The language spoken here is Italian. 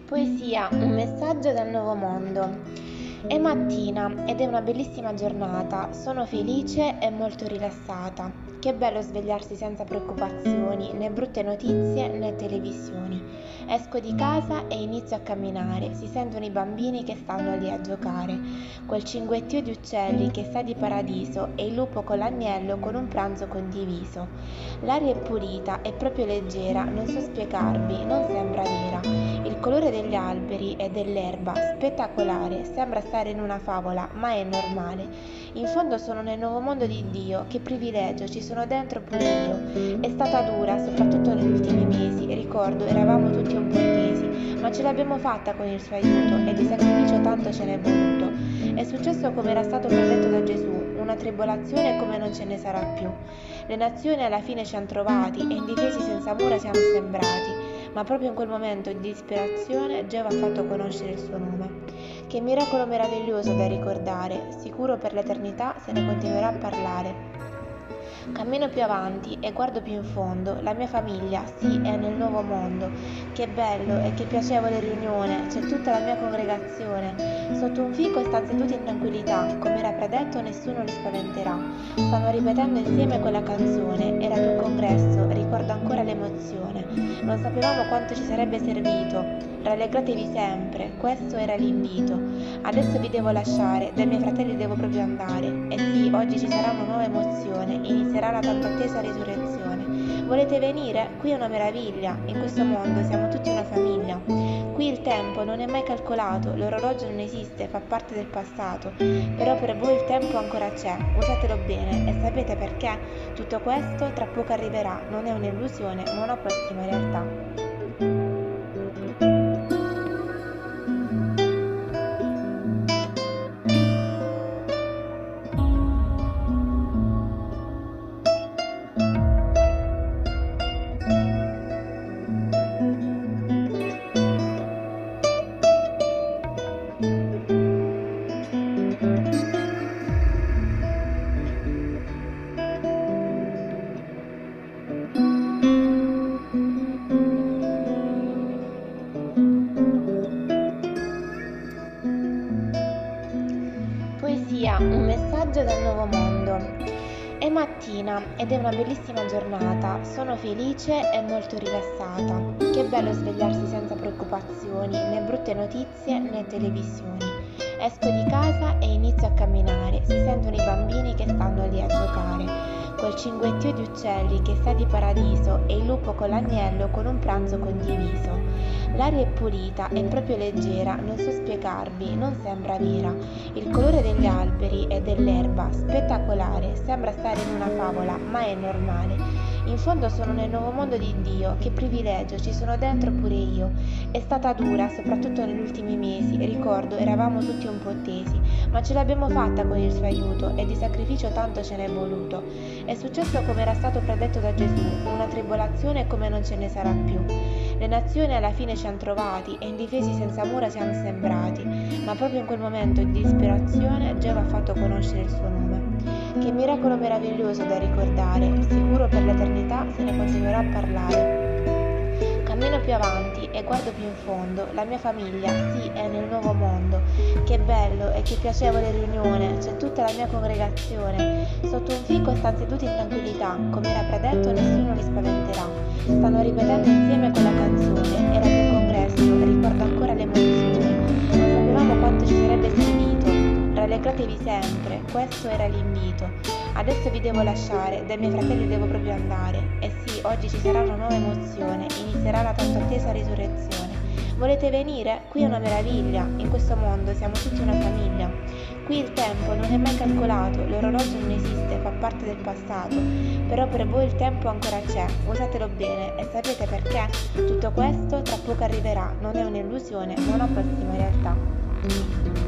Poesia, un messaggio dal nuovo mondo. È mattina ed è una bellissima giornata, sono felice e molto rilassata. Che bello svegliarsi senza preoccupazioni, né brutte notizie né televisioni. Esco di casa e inizio a camminare, si sentono i bambini che stanno lì a giocare. Quel cinguettio di uccelli che sa di paradiso e il lupo con l'agnello con un pranzo condiviso. L'aria è pulita, è proprio leggera, non so spiegarvi, non sembra vera. Il colore degli alberi e dell'erba, spettacolare, sembra stare in una favola, ma è normale. In fondo sono nel nuovo mondo di Dio, che privilegio, ci sono dentro pure io. È stata dura, soprattutto negli ultimi mesi, ricordo, eravamo tutti un po' tesi, ma ce l'abbiamo fatta con il suo aiuto e di sacrificio tanto ce n'è voluto. È successo come era stato predetto da Gesù, una tribolazione come non ce ne sarà più. Le nazioni alla fine ci hanno trovati e indifesi senza mura siamo sembrati. Ma proprio in quel momento di disperazione Geova ha fatto conoscere il suo nome. Che miracolo meraviglioso da ricordare, sicuro per l'eternità se ne continuerà a parlare. Cammino più avanti e guardo più in fondo, la mia famiglia, sì, è nel nuovo mondo. Che bello e che piacevole riunione, c'è tutta la mia congregazione. Sotto un fico stanno seduti in tranquillità, come era predetto nessuno li spaventerà. Stanno ripetendo insieme quella canzone, era più un congresso, ricordo ancora l'emozione. Non sapevamo quanto ci sarebbe servito. Rallegratevi sempre, questo era l'invito. Adesso vi devo lasciare, dai miei fratelli devo proprio andare. E sì, oggi ci sarà una nuova emozione, inizierà la tanto attesa risurrezione. Volete venire? Qui è una meraviglia, in questo mondo siamo tutti una famiglia. Qui il tempo non è mai calcolato, l'orologio non esiste, fa parte del passato. Però per voi il tempo ancora c'è, usatelo bene e sapete perché? Tutto questo tra poco arriverà, non è un'illusione ma una prossima realtà. Poesia, un messaggio dal nuovo mondo. È mattina ed è una bellissima giornata, sono felice e molto rilassata. Che bello svegliarsi senza preoccupazioni, né brutte notizie né televisioni. Esco di casa e inizio a camminare, si sentono i bambini che stanno lì a giocare. Quel cinguettio di uccelli che sa di paradiso e il lupo con l'agnello con un pranzo condiviso. L'aria è pulita, è proprio leggera, non so spiegarvi, non sembra vera. Il colore degli alberi e dell'erba, spettacolare, sembra stare in una favola, ma è normale. In fondo sono nel nuovo mondo di Dio, che privilegio, ci sono dentro pure io. È stata dura, soprattutto negli ultimi mesi, ricordo, eravamo tutti un po' tesi, ma ce l'abbiamo fatta con il suo aiuto e di sacrificio tanto ce n'è voluto. È successo come era stato predetto da Gesù, una tribolazione come non ce ne sarà più. Le nazioni alla fine ci hanno trovati e indifesi senza mura siamo sembrati, ma proprio in quel momento di disperazione Geova ha fatto conoscere il suo nome. Che miracolo meraviglioso da ricordare, sicuro per l'eternità se ne continuerà a parlare. Cammino più avanti e guardo più in fondo, la mia famiglia, sì, è nel nuovo mondo. Che bello e che piacevole riunione, c'è tutta la mia congregazione. Sotto un fico stanno seduti in tranquillità, come era predetto nessuno li spaventerà. Stanno ripetendo insieme quella canzone, era più un congresso, ricordo ancora l'emozione. Non sapevamo quanto ci sarebbe servito. Rallegratevi sempre, questo era l'invito. Adesso vi devo lasciare, dai miei fratelli devo proprio andare. E sì, oggi ci sarà una nuova emozione, inizierà la tanto attesa risurrezione. Volete venire? Qui è una meraviglia, in questo mondo siamo tutti una famiglia. Qui il tempo non è mai calcolato, l'orologio non esiste, fa parte del passato. Però per voi il tempo ancora c'è, usatelo bene e sapete perché? Tutto questo tra poco arriverà, non è un'illusione ma una prossima realtà.